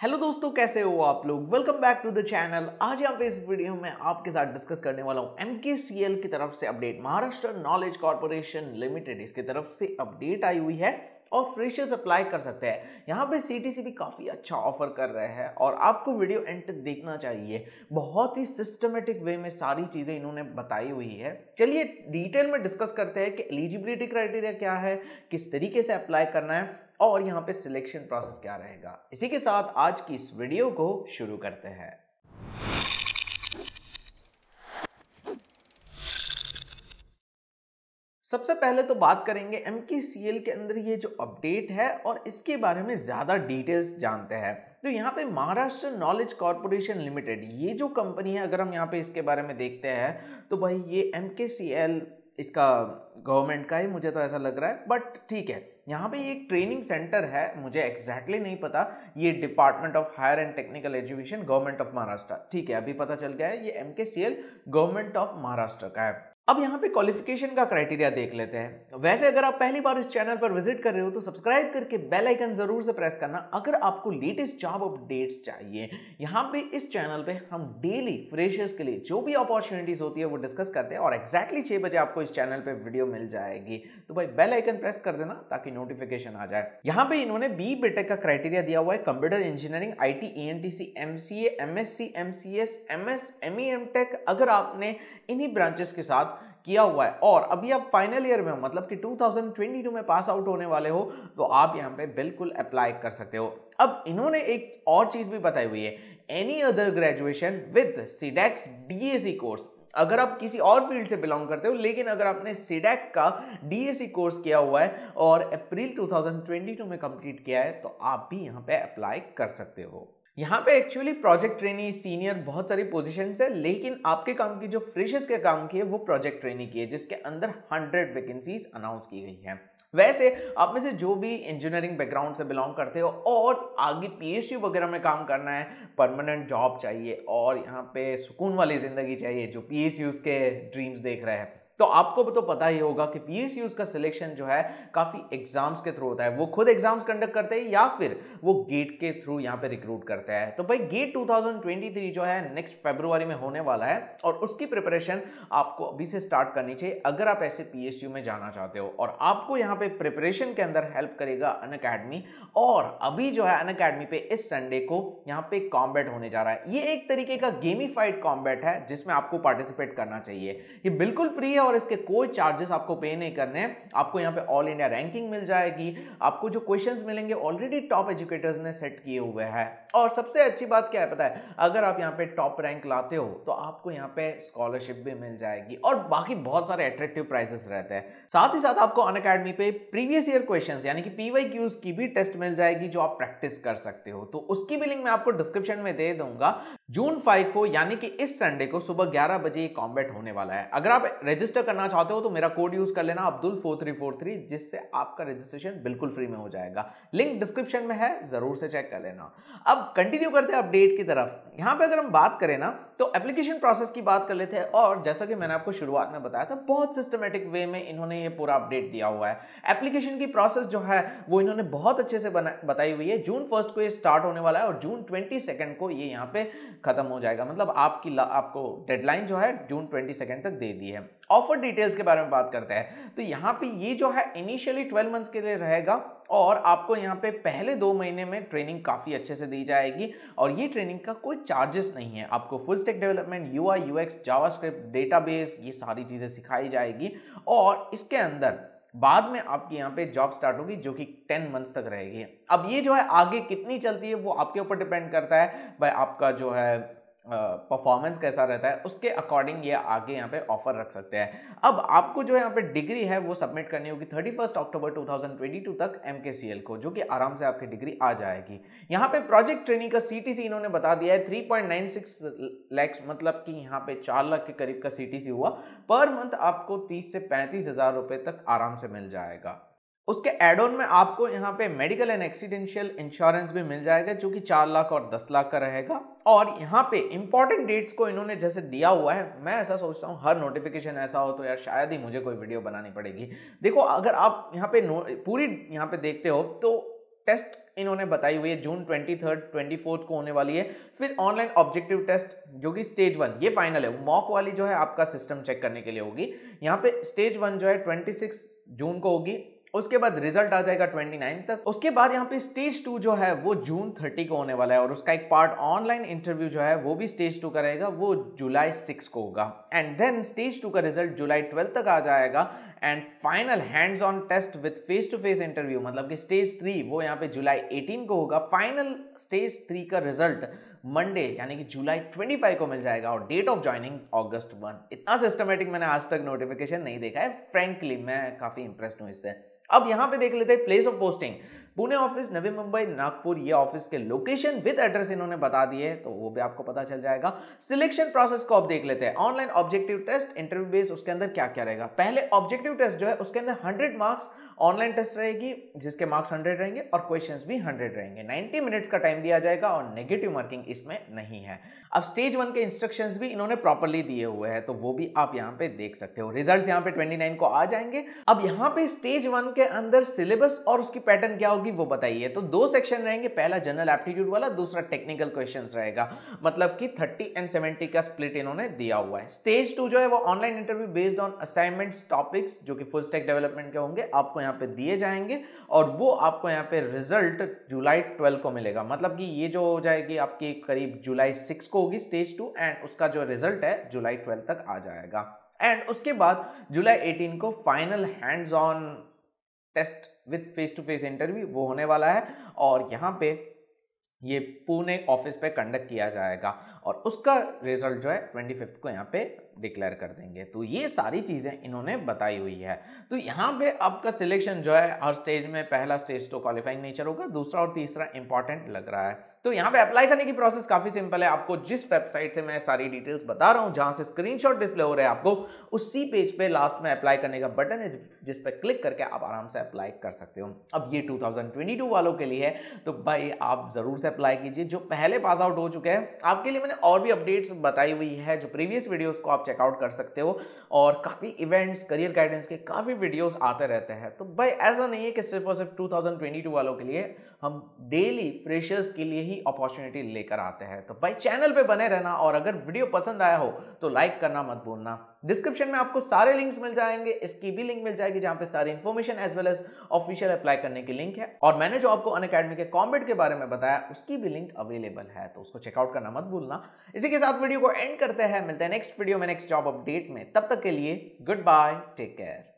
Hello दोस्तों, कैसे हो आप लोग। Welcome back to the channel. आज यहाँ पे इस वीडियो में आपके साथ डिस्कस करने वाला हूँ MKCL की तरफ से update. Maharashtra knowledge corporation limited इसकी तरफ से अपडेट आई हुई है और फ्रेशर्स अप्लाई कर सकते हैं। यहाँ पे CTC भी काफ़ी अच्छा ऑफर कर रहे हैं और आपको वीडियो एंड तक देखना चाहिए। बहुत ही सिस्टमेटिक वे में सारी चीज़ें इन्होंने बताई हुई है। चलिए डिटेल में डिस्कस करते हैं कि एलिजिबिलिटी क्राइटेरिया क्या है, किस तरीके से अप्लाई करना है और यहाँ पे सिलेक्शन प्रोसेस क्या रहेगा। इसी के साथ आज की इस वीडियो को शुरू करते हैं। सबसे पहले तो बात करेंगे MKCL के अंदर ये जो अपडेट है और इसके बारे में ज़्यादा डिटेल्स जानते हैं। तो यहाँ पे महाराष्ट्र नॉलेज कॉर्पोरेशन लिमिटेड ये जो कंपनी है, अगर हम यहाँ पे इसके बारे में देखते हैं तो भाई ये MKCL इसका गवर्नमेंट का ही मुझे तो ऐसा लग रहा है, बट ठीक है। यहाँ पे ये एक ट्रेनिंग सेंटर है, मुझे एग्जैक्टली नहीं पता। ये department of higher and technical education government of Maharashtra, ठीक है, अभी पता चल गया है ये MKCL गवर्नमेंट ऑफ महाराष्ट्र का है। अब यहाँ पे क्वालिफिकेशन का क्राइटेरिया देख लेते हैं। वैसे अगर आप पहली बार इस चैनल पर विजिट कर रहे हो तो सब्सक्राइब करके बेल आइकन जरूर से प्रेस करना अगर आपको लेटेस्ट जॉब अपडेट्स चाहिए। यहाँ पे इस चैनल पे हम डेली फ्रेशर्स के लिए जो भी अपॉर्चुनिटीज होती है वो डिस्कस करते हैं और एक्जैक्टली 6 बजे आपको इस चैनल पे वीडियो मिल जाएगी। तो भाई बेल आइकन प्रेस कर देना ताकि नोटिफिकेशन आ जाए। यहाँ पे इन्होंने BTech का क्राइटेरिया दिया हुआ है, computer engineering, IT, ENTC, MCA, MSc, MCS, MS, ME, MTech अगर आपने इन्हीं ब्रांचेस के साथ किया हुआ है और अभी आप फाइनल ईयर में हो, मतलब कि 2022 में पास आउट होने वाले हो, तो आप यहाँ पे बिल्कुल अप्लाई कर सकते हो। अब इन्होंने एक और चीज भी बताई हुई है, any other graduation with CDAC's DAC course. अगर आप किसी और फील्ड से बिलोंग करते हो लेकिन अगर आपने सीडेक का DAC कोर्स किया हुआ है और अप्रैल 2022 में कंप्लीट किया है तो आप भी यहाँ पे अप्लाई कर सकते हो। यहाँ पे एक्चुअली प्रोजेक्ट ट्रेनी, सीनियर बहुत सारी पोजीशंस है, लेकिन आपके काम की जो फ्रेशर्स के काम की है वो प्रोजेक्ट ट्रेनी की है, जिसके अंदर 100 वैकेंसीज अनाउंस की गई है। वैसे आप में से जो भी इंजीनियरिंग बैकग्राउंड से बिलोंग करते हो और आगे PSU वगैरह में काम करना है, परमानेंट जॉब चाहिए और यहाँ पे सुकून वाली जिंदगी चाहिए, जो PSUs के ड्रीम्स देख रहे हैं, तो आपको तो पता ही होगा कि PSUs का सिलेक्शन जो है काफी एग्जाम्स के थ्रू होता है। वो खुद एग्जाम्स कंडक्ट करते हैं या फिर वो गेट के थ्रू यहाँ पे रिक्रूट करते हैं। तो भाई गेट 2023 जो है नेक्स्ट फरवरी में होने वाला है और उसकी प्रिपरेशन आपको अभी से स्टार्ट करनी चाहिए अगर आप ऐसे PSU में जाना चाहते हो। और आपको यहाँ पे प्रिपरेशन के अंदर हेल्प करेगा अनअकैडमी। और अभी जो है अनअकैडमी पे इस संडे को यहाँ पे कॉम्बैट होने जा रहा है। ये एक तरीके का गेमिफाइड कॉम्बैट है जिसमें आपको पार्टिसिपेट करना चाहिए। ये बिल्कुल फ्री है और इसके कोई चार्जेस आपको पे नहीं करने हैं। आपको यहाँ पे ऑल इंडिया रैंकिंग मिल जाएगी, आपको जो क्वेश्चंस मिलेंगे ऑलरेडी टॉप एजुकेटर्स ने सेट किए हुए हैं। और सबसे अच्छी बात क्या है पता है, अगर आप यहाँ पे टॉप रैंक लाते हो तो आपको यहाँ पे स्कॉलरशिप भी मिल जाएगी और बाकी बहुत सारे अट्रैक्टिव प्राइजेस रहते हैं। साथ ही साथ आपको अनअकैडमी पे प्रीवियस ईयर क्वेश्चंस यानी कि PYQs की भी टेस्ट मिल जाएगी जो आप प्रैक्टिस कर सकते हो। तो उसकी भी लिंक मैं आपको डिस्क्रिप्शन में दे दूंगा। जून 5 को यानी कि इस संडे को सुबह 11 बजे ये कॉम्बैट होने वाला है। अगर आप रजिस्टर करना चाहते हो तो मेरा कोड यूज कर लेना Abdul4343, जिससे आपका रजिस्ट्रेशन बिल्कुल फ्री में हो जाएगा। लिंक डिस्क्रिप्शन में है, जरूर से चेक कर लेना। अब कंटिन्यू करते हैं अपडेट की तरफ। यहाँ पे अगर हम बात करें ना तो एप्लीकेशन प्रोसेस की बात कर लेते हैं और जैसा कि मैंने आपको शुरुआत में बताया था, बहुत सिस्टमेटिक वे में इन्होंने ये पूरा अपडेट दिया हुआ है। एप्लीकेशन की प्रोसेस जो है वो इन्होंने बहुत अच्छे से बताई हुई है। जून 1 को ये स्टार्ट होने वाला है और जून 22 को ये यहाँ पे खत्म हो जाएगा। मतलब आपको डेडलाइन जो है जून 22 तक दे दी है। ऑफर डिटेल्स के बारे में बात करते हैं तो यहाँ पे ये जो है इनिशियली 12 मंथ्स के लिए रहेगा और आपको यहाँ पे पहले 2 महीने में ट्रेनिंग काफी अच्छे से दी जाएगी और ये ट्रेनिंग का कोई चार्जेस नहीं है। आपको full stack development, UI UX, JavaScript, database, ये सारी चीजें सिखाई जाएगी और इसके अंदर बाद में आपकी यहाँ पे जॉब स्टार्ट होगी जो कि 10 मंथ्स तक रहेगी। अब ये जो है आगे कितनी चलती है वो आपके ऊपर डिपेंड करता है भाई, आपका जो है परफॉर्मेंस कैसा रहता है उसके अकॉर्डिंग ये आगे यहाँ पे ऑफर रख सकते हैं। अब आपको जो यहाँ पे डिग्री है वो सबमिट करनी होगी 31 अक्टूबर 2022 तक MKCL को, जो कि आराम से आपकी डिग्री आ जाएगी। यहाँ पे प्रोजेक्ट ट्रेनिंग का CTC इन्होंने बता दिया है 3.96 लाख, मतलब कि यहाँ पे 4 लाख के करीब का CTC हुआ। पर मंथ आपको 30 से 35 हजार रुपए तक आराम से मिल जाएगा। उसके एड ऑन में आपको यहाँ पे मेडिकल एंड एक्सीडेंशियल इंश्योरेंस भी मिल जाएगा जो कि 4 लाख और 10 लाख का रहेगा। और यहाँ पे इंपॉर्टेंट डेट्स को इन्होंने जैसे दिया हुआ है, मैं ऐसा सोचता हूँ हर नोटिफिकेशन ऐसा हो तो यार शायद ही मुझे कोई वीडियो बनानी पड़ेगी। देखो अगर आप यहाँ पे पूरी यहाँ पे देखते हो तो टेस्ट इन्होंने बताई हुई है जून 23rd 24th को होने वाली है। फिर ऑनलाइन ऑब्जेक्टिव टेस्ट जो कि स्टेज 1 ये फाइनल है, मॉक वाली जो है आपका सिस्टम चेक करने के लिए होगी। यहाँ पे स्टेज 1 जो है 26 जून को होगी, उसके बाद रिजल्ट आ जाएगा 29 तक। उसके बाद यहाँ पे स्टेज 2 जो है वो जून 30 को होने वाला है और उसका एक पार्ट ऑनलाइन इंटरव्यू जो है वो भी स्टेज 2 का रहेगा, वो जुलाई 6 को होगा। एंड देन स्टेज 2 का रिजल्ट जुलाई 12 तक आ जाएगा and final hands on test with face to face interview मतलब कि स्टेज 3 वो यहाँ पे जुलाई 18 को होगा। फाइनल स्टेज 3 का रिजल्ट मंडे यानी कि जुलाई 25 को मिल जाएगा और डेट ऑफ ज्वाइनिंग अगस्त 1। इतना सिस्टमेटिक मैंने आज तक नोटिफिकेशन नहीं देखा है, फ्रेंकली मैं काफी इंप्रेस्ड हूं इससे। अब यहां पे देख लेते हैं place of posting. Pune office, Navi Mumbai, Nagpur, ये ऑफिस के लोकेशन विद एड्रेस इन्होंने बता दिए तो वो भी आपको पता चल जाएगा। सिलेक्शन प्रोसेस को अब देख लेते हैं। Online objective test, interview base, उसके अंदर क्या क्या रहेगा। पहले ऑब्जेक्टिव टेस्ट जो है उसके अंदर 100 मार्क्स ऑनलाइन टेस्ट रहेगी जिसके मार्क्स 100 रहेंगे और क्वेश्चंस भी 100 रहेंगे। 90 मिनट्स का टाइम दिया जाएगा और नेगेटिव मार्किंग इसमें नहीं है। अब स्टेज 1 के इंस्ट्रक्शंस भी इन्होंने प्रॉपर्ली दिए हुए हैं तो वो भी आप यहाँ पे देख सकते हो। रिजल्ट्स यहाँ पे 29 को आ जाएंगे। अब यहाँ पे स्टेज 1 के अंदर सिलेबस और उसकी पैटर्न क्या होगी वो बताइए। तो 2 सेक्शन रहेंगे, पहला जनरल एप्टीट्यूड वाला, दूसरा टेक्निकल क्वेश्चंस रहेगा, मतलब कि 30 and 70 का स्प्लिट इन्होंने दिया हुआ है। स्टेज 2 जो है वो online interview based on assignments topics जो कि फुल स्टैक डेवलपमेंट के होंगे आपको यहाँ पे दिए जाएंगे और वो आपको यहाँ पे रिजल्ट जुलाई 12 को मिलेगा। मतलब कि ये जो हो जाएगी आपकी करीब जुलाई 6 को होगी स्टेज 2 एंड उसका जो रिजल्ट है जुलाई 12 तक आ जाएगा। एंड उसके बाद जुलाई 18 को final hands on test with face to face interview वो होने वाला है और यहाँ पे ये पुणे ऑफिस पे कंडक्ट किया जाएगा और उसका रिजल्ट जो है 25 को यहाँ पे डिक्लेयर कर देंगे। तो ये सारी चीजें इन्होंने बताई हुई है। तो यहाँ पे आपका सिलेक्शन जो है हर स्टेज में, पहला स्टेज तो क्वालिफाइंग नेचर होगा, दूसरा और तीसरा इंपॉर्टेंट लग रहा है। तो यहाँ पे अप्लाई करने की प्रोसेस काफी सिंपल है। आपको जिस वेबसाइट से मैं सारी डिटेल्स बता रहा हूँ, जहां से स्क्रीनशॉट डिस्प्ले हो रहा है आपको, उसी पेज पे लास्ट में अप्लाई करने का बटन है जिस पे क्लिक करके आप आराम से अप्लाई कर सकते हो। अब ये 2022 वालों के लिए है तो भाई आप जरूर से अप्लाई कीजिए। जो पहले पास आउट हो चुके हैं आपके लिए मैंने और भी अपडेट्स बताई हुई है, जो प्रीवियस वीडियोस को आप चेकआउट कर सकते हो और काफी इवेंट्स, करियर गाइडेंस के काफी वीडियोस आते रहते हैं। तो भाई ऐसा नहीं है कि सिर्फ और सिर्फ 2022 वालों के लिए, हम डेली फ्रेशर्स के लिए ही अपॉर्चुनिटी लेकर आते हैं। तो भाई चैनल पे बने रहना और अगर वीडियो पसंद आया हो तो लाइक करना मत भूलना। डिस्क्रिप्शन में आपको सारे लिंक्स मिल जाएंगे, इसकी भी लिंक मिल जाएगी जहां पे सारी information as well as official apply करने की लिंक है और मैंने जो आपको अनअकैडमी के कॉम्बैट के बारे में बताया उसकी भी लिंक अवेलेबल है, तो उसको चेकआउट करना मत भूलना। इसी के साथ वीडियो को एंड करते हैं, मिलते हैं नेक्स्ट वीडियो में नेक्स्ट जॉब अपडेट में। तब तक के लिए गुड बाय, टेक केयर।